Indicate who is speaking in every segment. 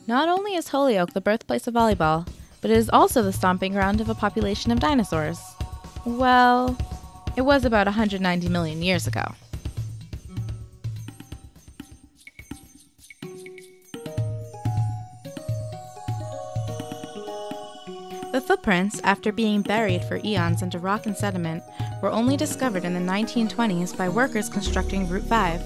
Speaker 1: Not only is Holyoke the birthplace of volleyball, but it is also the stomping ground of a population of dinosaurs. Well, it was about 190 million years ago. The footprints, after being buried for eons under rock and sediment, were only discovered in the 1920s by workers constructing Route 5.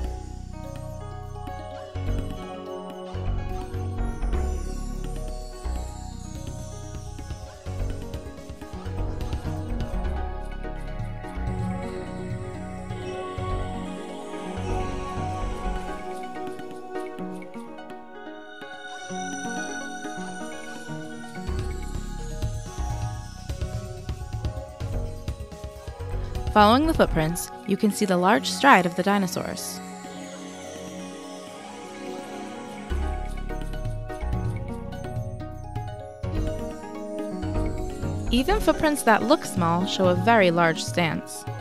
Speaker 1: Following the footprints, you can see the large stride of the dinosaurs. Even footprints that look small show a very large stance.